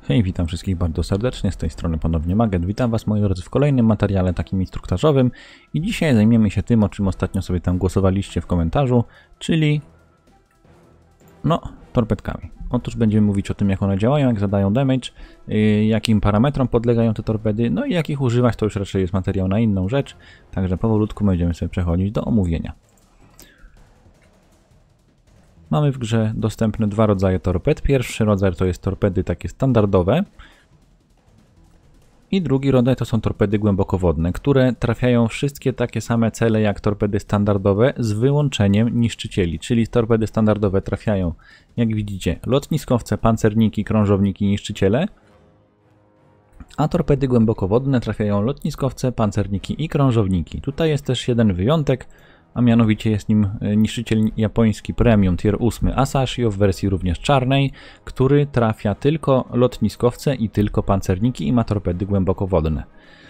Hej, witam wszystkich bardzo serdecznie, z tej strony ponownie Maget. Witam Was, moi drodzy, w kolejnym materiale takim instruktażowym i dzisiaj zajmiemy się tym, o czym ostatnio sobie tam głosowaliście w komentarzu, czyli torpedkami. Otóż będziemy mówić o tym, jak one działają, jak zadają damage, jakim parametrom podlegają te torpedy, no i jak ich używać, to już raczej jest materiał na inną rzecz, także powolutku będziemy sobie przechodzić do omówienia. Mamy w grze dostępne dwa rodzaje torped. Pierwszy rodzaj to jest torpedy takie standardowe i drugi rodzaj to są torpedy głębokowodne, które trafiają wszystkie takie same cele jak torpedy standardowe z wyłączeniem niszczycieli, czyli torpedy standardowe trafiają, jak widzicie, lotniskowce, pancerniki, krążowniki, niszczyciele, a torpedy głębokowodne trafiają lotniskowce, pancerniki i krążowniki. Tutaj jest też jeden wyjątek, a mianowicie jest nim niszczyciel japoński Premium Tier 8 Asashio w wersji również czarnej, który trafia tylko lotniskowce i tylko pancerniki i ma torpedy głębokowodne.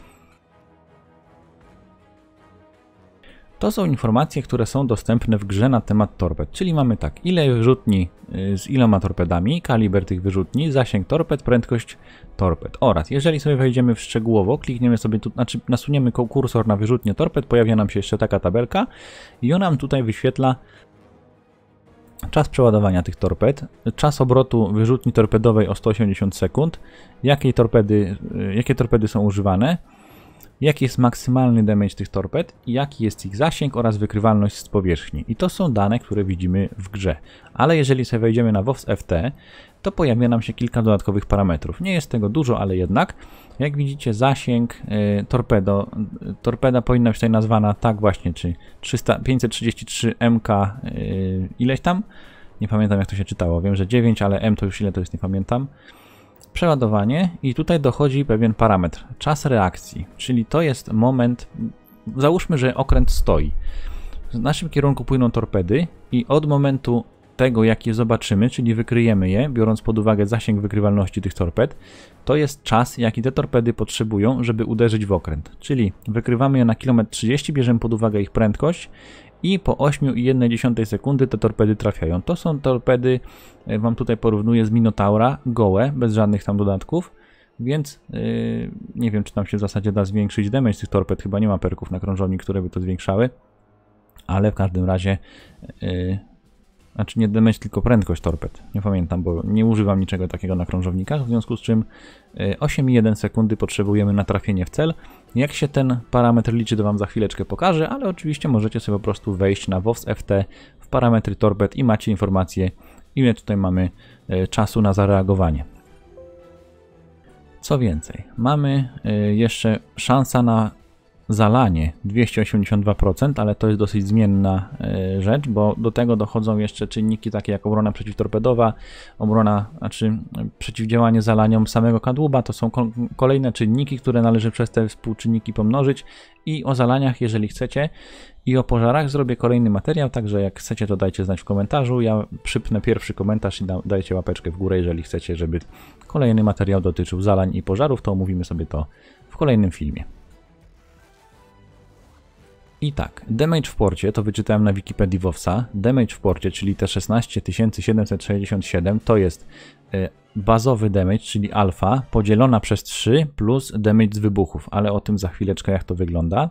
To są informacje, które są dostępne w grze na temat torped, czyli mamy tak, ile wyrzutni z iloma torpedami, kaliber tych wyrzutni, zasięg torped, prędkość torped oraz jeżeli sobie wejdziemy w szczegółowo, klikniemy sobie tu, nasuniemy kursor na wyrzutnię torped, pojawia nam się jeszcze taka tabelka i ona nam tutaj wyświetla czas przeładowania tych torped, czas obrotu wyrzutni torpedowej o 180 sekund, jakie torpedy są używane, jaki jest maksymalny damage tych torped, jaki jest ich zasięg oraz wykrywalność z powierzchni. I to są dane, które widzimy w grze. Ale jeżeli sobie wejdziemy na WoWs FT, to pojawia nam się kilka dodatkowych parametrów. Nie jest tego dużo, ale jednak. Jak widzicie, zasięg torpeda powinna być tutaj nazwana tak właśnie, czy 533 MK ileś tam. Nie pamiętam, jak to się czytało. Wiem, że 9, ale M to już ile to jest, nie pamiętam. Przeładowanie i tutaj dochodzi pewien parametr, czas reakcji, czyli to jest moment, załóżmy, że okręt stoi. W naszym kierunku płyną torpedy i od momentu tego, jak je zobaczymy, czyli wykryjemy je, biorąc pod uwagę zasięg wykrywalności tych torped, to jest czas, jaki te torpedy potrzebują, żeby uderzyć w okręt. Czyli wykrywamy je na kilometr 30, bierzemy pod uwagę ich prędkość i po 8,1 sekundy te torpedy trafiają. To są torpedy, wam tutaj porównuję z Minotaura, gołe, bez żadnych tam dodatków, więc nie wiem, czy tam się w zasadzie da zwiększyć damage tych torped, chyba nie ma perków na krążownik, które by to zwiększały, ale w każdym razie nie damage, tylko prędkość torped. Nie pamiętam, bo nie używam niczego takiego na krążownikach, w związku z czym 8,1 sekundy potrzebujemy na trafienie w cel. Jak się ten parametr liczy, to wam za chwileczkę pokażę, ale oczywiście możecie sobie po prostu wejść na WoWs FT w parametry torped i macie informację, ile tutaj mamy czasu na zareagowanie. Co więcej, mamy jeszcze szansa na zalanie 282%, ale to jest dosyć zmienna rzecz, bo do tego dochodzą jeszcze czynniki takie jak obrona przeciwtorpedowa, przeciwdziałanie zalaniom samego kadłuba. To są kolejne czynniki, które należy przez te współczynniki pomnożyć i o zalaniach, jeżeli chcecie, i o pożarach zrobię kolejny materiał, także jak chcecie, to dajcie znać w komentarzu. Ja przypnę pierwszy komentarz i dajcie łapeczkę w górę, jeżeli chcecie, żeby kolejny materiał dotyczył zalań i pożarów, to omówimy sobie to w kolejnym filmie. I tak, damage w porcie, to wyczytałem na Wikipedii WoWsa, damage w porcie, czyli te 16767, to jest bazowy damage, czyli alfa, podzielona przez 3 plus damage z wybuchów, ale o tym za chwileczkę, jak to wygląda.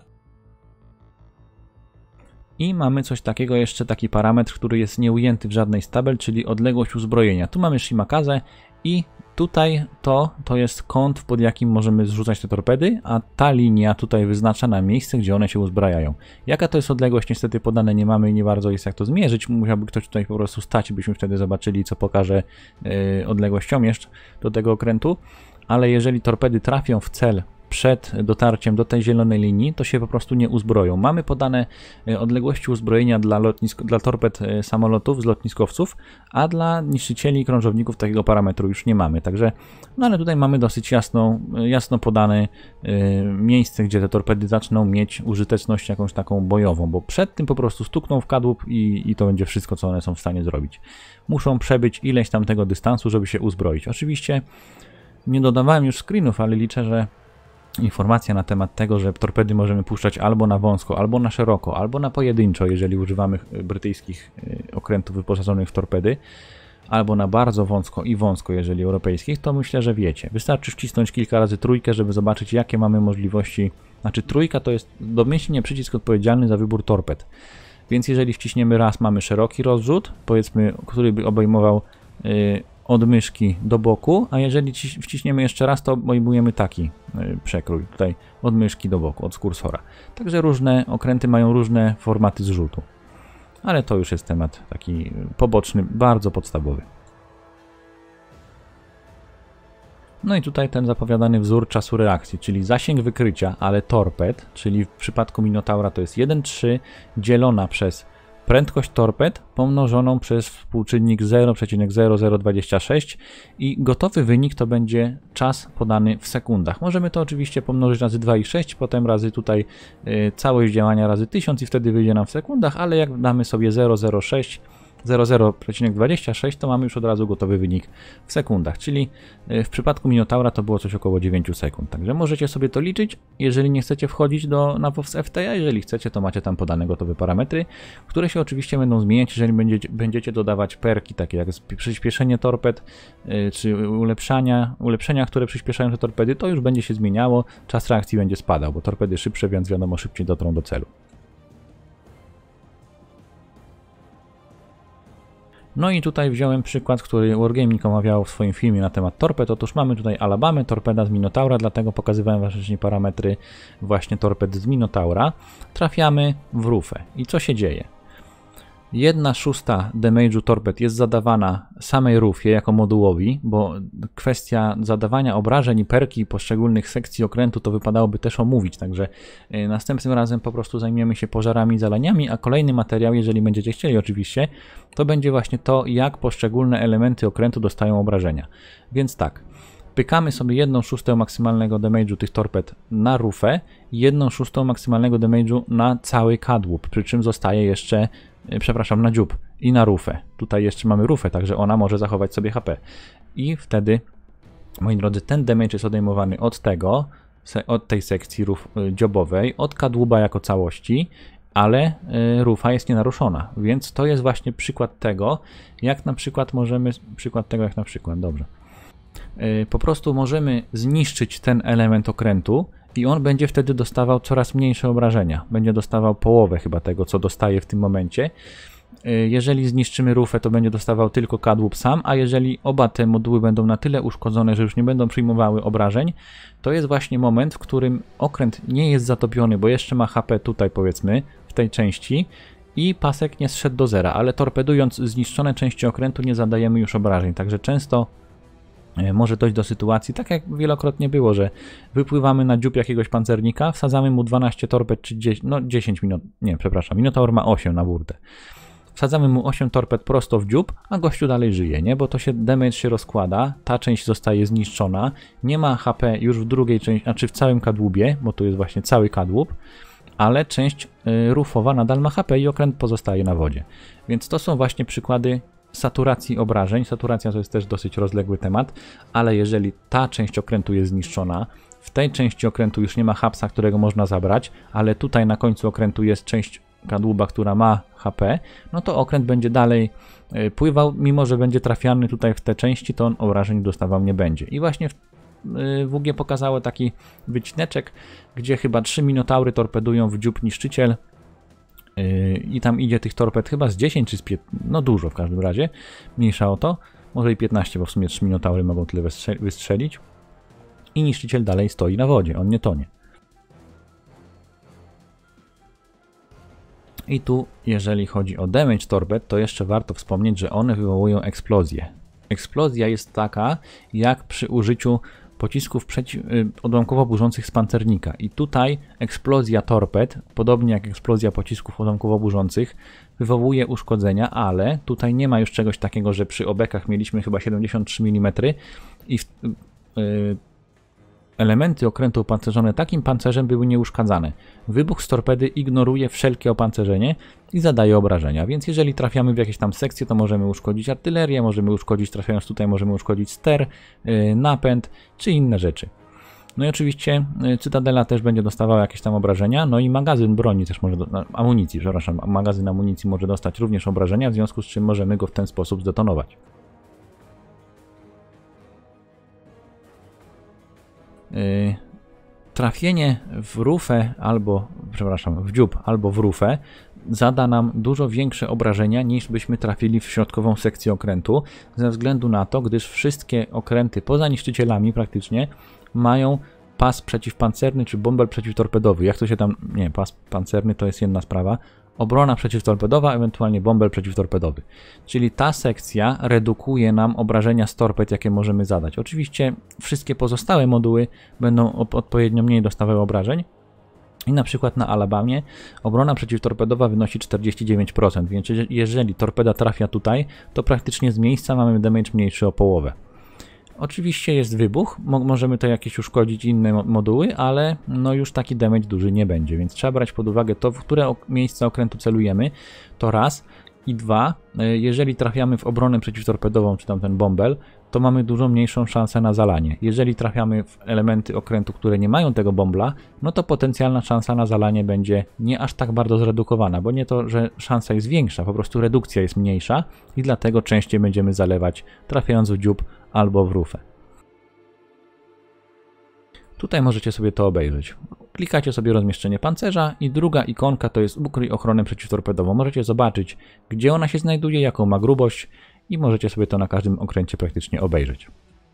I mamy coś takiego, jeszcze taki parametr, który jest nieujęty w żadnej z tabel, czyli odległość uzbrojenia. Tu mamy Shimakaze i tutaj to jest kąt, pod jakim możemy zrzucać te torpedy, a ta linia tutaj wyznacza nam miejsce, gdzie one się uzbrajają. Jaka to jest odległość, niestety podane nie mamy i nie bardzo jest jak to zmierzyć. Musiałby ktoś tutaj po prostu stać, byśmy wtedy zobaczyli, co pokaże odległościomierz do tego okrętu. Ale jeżeli torpedy trafią w cel przed dotarciem do tej zielonej linii, to się po prostu nie uzbroją. Mamy podane odległości uzbrojenia dla torped samolotów z lotniskowców, a dla niszczycieli i krążowników takiego parametru już nie mamy. Także, no ale tutaj mamy dosyć jasno podane miejsce, gdzie te torpedy zaczną mieć użyteczność jakąś taką bojową, bo przed tym po prostu stukną w kadłub i to będzie wszystko, co one są w stanie zrobić. Muszą przebyć ileś tam tego dystansu, żeby się uzbroić. Oczywiście nie dodawałem już screenów, ale liczę, że informacja na temat tego, że torpedy możemy puszczać albo na wąsko, albo na szeroko, albo na pojedynczo, jeżeli używamy brytyjskich okrętów wyposażonych w torpedy, albo na bardzo wąsko i wąsko, jeżeli europejskich, to myślę, że wiecie. Wystarczy wcisnąć kilka razy trójkę, żeby zobaczyć, jakie mamy możliwości. Znaczy trójka to jest domyślnie przycisk odpowiedzialny za wybór torped. Więc jeżeli wciśniemy raz, mamy szeroki rozrzut, powiedzmy, który by obejmował od myszki do boku, a jeżeli wciśniemy jeszcze raz, to obejmujemy taki przekrój, tutaj od myszki do boku, od kursora. Także różne okręty mają różne formaty zrzutu. Ale to już jest temat taki poboczny, bardzo podstawowy. No i tutaj ten zapowiadany wzór czasu reakcji, czyli zasięg wykrycia, ale torped, czyli w przypadku Minotaura to jest 1,3 dzielona przez prędkość torped pomnożoną przez współczynnik 0,0026 i gotowy wynik to będzie czas podany w sekundach. Możemy to oczywiście pomnożyć razy 2,6, potem razy tutaj całość działania razy 1000 i wtedy wyjdzie nam w sekundach, ale jak damy sobie 0,26 to mamy już od razu gotowy wynik w sekundach, czyli w przypadku Minotaura to było coś około 9 sekund. Także możecie sobie to liczyć, jeżeli nie chcecie wchodzić na WoWs FT, a jeżeli chcecie, to macie tam podane gotowe parametry, które się oczywiście będą zmieniać, jeżeli będziecie dodawać perki, takie jak przyspieszenie torped, czy ulepszenia, które przyspieszają te torpedy, to już będzie się zmieniało, czas reakcji będzie spadał, bo torpedy szybsze, więc wiadomo, szybciej dotrą do celu. No i tutaj wziąłem przykład, który Wargaming omawiał w swoim filmie na temat torped. Otóż mamy tutaj Alabamę, torpeda z Minotaura, dlatego pokazywałem wcześniej parametry właśnie torped z Minotaura. Trafiamy w rufę. I co się dzieje? 1/6 damage'u torped jest zadawana samej rufie jako modułowi, bo kwestia zadawania obrażeń i perki poszczególnych sekcji okrętu to wypadałoby też omówić, także następnym razem po prostu zajmiemy się pożarami i zalaniami, a kolejny materiał, jeżeli będziecie chcieli oczywiście, to będzie właśnie to, jak poszczególne elementy okrętu dostają obrażenia. Więc tak, pykamy sobie 1/6 maksymalnego damage'u tych torped na rufę i 1/6 maksymalnego damage'u na cały kadłub, przy czym zostaje jeszcze, przepraszam, na dziób i na rufę. Tutaj jeszcze mamy rufę, także ona może zachować sobie HP. I moi drodzy, ten damage jest odejmowany od tej sekcji dziobowej, od kadłuba jako całości, ale rufa jest nienaruszona, więc to jest właśnie przykład tego, jak na przykład dobrze. Po prostu możemy zniszczyć ten element okrętu i on będzie wtedy dostawał coraz mniejsze obrażenia. Będzie dostawał połowę chyba tego, co dostaje w tym momencie. Jeżeli zniszczymy rufę, to będzie dostawał tylko kadłub sam, a jeżeli oba te moduły będą na tyle uszkodzone, że już nie będą przyjmowały obrażeń, to jest właśnie moment, w którym okręt nie jest zatopiony, bo jeszcze ma HP tutaj, powiedzmy, w tej części i pasek nie zszedł do zera, ale torpedując zniszczone części okrętu nie zadajemy już obrażeń, także często może dojść do sytuacji, tak jak wielokrotnie było, że wypływamy na dziób jakiegoś pancernika, wsadzamy mu 12 torped czy 10 minut, nie, przepraszam, Minotaur ma 8 na burtę. Wsadzamy mu 8 torped prosto w dziób, a gościu dalej żyje, nie? Bo to damage się rozkłada, ta część zostaje zniszczona, nie ma HP już w drugiej części, znaczy w całym kadłubie, bo tu jest właśnie cały kadłub, ale część rufowa nadal ma HP i okręt pozostaje na wodzie. Więc to są właśnie przykłady saturacji obrażeń. Saturacja to jest też dosyć rozległy temat, ale jeżeli ta część okrętu jest zniszczona, w tej części okrętu już nie ma hapsa, którego można zabrać, ale tutaj na końcu okrętu jest część kadłuba, która ma HP, no to okręt będzie dalej pływał, mimo że będzie trafiany tutaj w te części, to on obrażeń dostawał nie będzie. I właśnie WG pokazało taki wycineczek, gdzie chyba 3 minotaury torpedują w dziób niszczyciel i tam idzie tych torped chyba z 10 czy z 15, no dużo w każdym razie, mniejsza o to, może i 15, bo w sumie 3 minotaury mogą tyle wystrzelić i niszczyciel dalej stoi na wodzie, on nie tonie. I tu, jeżeli chodzi o damage torped, to jeszcze warto wspomnieć, że one wywołują eksplozję. Eksplozja jest taka, jak przy użyciu pocisków odłamkowo burzących z pancernika. I tutaj eksplozja torped, podobnie jak eksplozja pocisków odłamkowo burzących, wywołuje uszkodzenia, ale tutaj nie ma już czegoś takiego, że przy obekach mieliśmy chyba 73 mm i elementy okrętu opancerzone takim pancerzem były nieuszkadzane. Wybuch z torpedy ignoruje wszelkie opancerzenie i zadaje obrażenia, więc jeżeli trafiamy w jakieś tam sekcje, to możemy uszkodzić artylerię, możemy uszkodzić, trafiając tutaj, możemy uszkodzić ster, napęd czy inne rzeczy. No i oczywiście Cytadela też będzie dostawała jakieś tam obrażenia, no i magazyn broni też może, magazyn amunicji może dostać również obrażenia, w związku z czym możemy go w ten sposób zdetonować. trafienie w rufę albo, przepraszam, w dziób albo w rufę zada nam dużo większe obrażenia niż byśmy trafili w środkową sekcję okrętu, ze względu na to, gdyż wszystkie okręty poza niszczycielami praktycznie mają pas przeciwpancerny czy bąbel przeciwtorpedowy. Jak to się tam... Nie, pas pancerny to jest jedna sprawa. Obrona przeciwtorpedowa, ewentualnie bąbel przeciwtorpedowy. Czyli ta sekcja redukuje nam obrażenia z torped, jakie możemy zadać. Oczywiście wszystkie pozostałe moduły będą odpowiednio mniej dostawały obrażeń. I na przykład na Alabamie obrona przeciwtorpedowa wynosi 49%, więc jeżeli torpeda trafia tutaj, to praktycznie z miejsca mamy damage mniejszy o połowę. Oczywiście jest wybuch, możemy to jakieś uszkodzić inne moduły, ale no już taki damage duży nie będzie, więc trzeba brać pod uwagę to, w które miejsce okrętu celujemy, to raz. I dwa, jeżeli trafiamy w obronę przeciwtorpedową, czy tam ten bąbel, to mamy dużo mniejszą szansę na zalanie. Jeżeli trafiamy w elementy okrętu, które nie mają tego bąbla, no to potencjalna szansa na zalanie będzie nie aż tak bardzo zredukowana, bo nie to, że szansa jest większa, po prostu redukcja jest mniejsza i dlatego częściej będziemy zalewać, trafiając w dziób albo w rufę. Tutaj możecie sobie to obejrzeć. Klikacie sobie rozmieszczenie pancerza i druga ikonka to jest ukryj ochronę przeciwtorpedową. Możecie zobaczyć, gdzie ona się znajduje, jaką ma grubość i możecie sobie to na każdym okręcie praktycznie obejrzeć.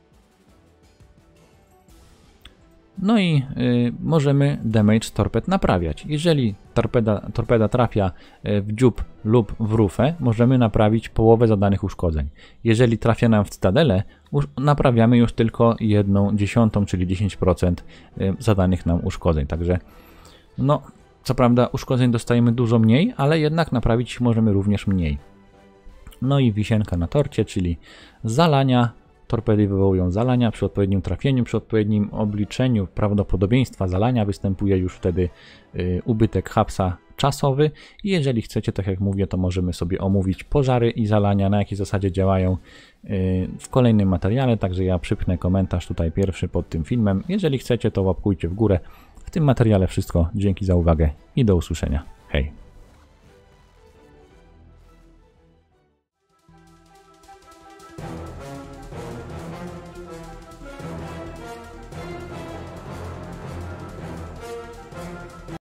No i możemy damage torped naprawiać. Jeżeli torpeda trafia w dziób lub w rufę, możemy naprawić połowę zadanych uszkodzeń. Jeżeli trafia nam w cytadelę, naprawiamy już tylko 1/10, czyli 10% zadanych nam uszkodzeń. Także no, co prawda uszkodzeń dostajemy dużo mniej, ale jednak naprawić możemy również mniej. No i wisienka na torcie, czyli zalania. Torpedy wywołują zalania przy odpowiednim trafieniu, przy odpowiednim obliczeniu prawdopodobieństwa zalania występuje już wtedy ubytek hapsa czasowy i jeżeli chcecie, tak jak mówię, to możemy sobie omówić pożary i zalania, na jakiej zasadzie działają w kolejnym materiale, także ja przypnę komentarz tutaj pierwszy pod tym filmem. Jeżeli chcecie, to łapkujcie w górę. W tym materiale wszystko. Dzięki za uwagę i do usłyszenia. Hej!